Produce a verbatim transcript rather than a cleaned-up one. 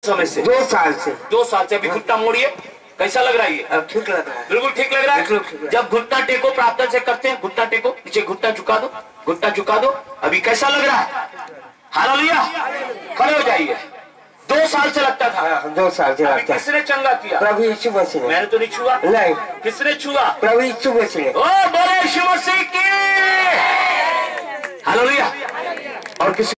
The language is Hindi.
समय से? दो साल से। दो साल से। अभी घुटना मोड़िए, कैसा लग रहा है? अब ठीक लग रहा है, बिल्कुल ठीक लग रहा है। जब घुटना टेको, प्रार्थना से करते हैं, घुटना टेको, नीचे घुटना झुका दो, घुटना झुका दो। अभी कैसा लग रहा है? हालेलुया। खड़े हो जाइए। दो साल से लगता था। दो साल से लगता। किसने चंगा किया? प्रभु यीशु मसीह ने। मैंने तो नहीं छुआ। नहीं। किसने छुआ? प्रभु यीशु मसीह ने। ओ बोले यीशु मसीह की हालेलुया। और किसी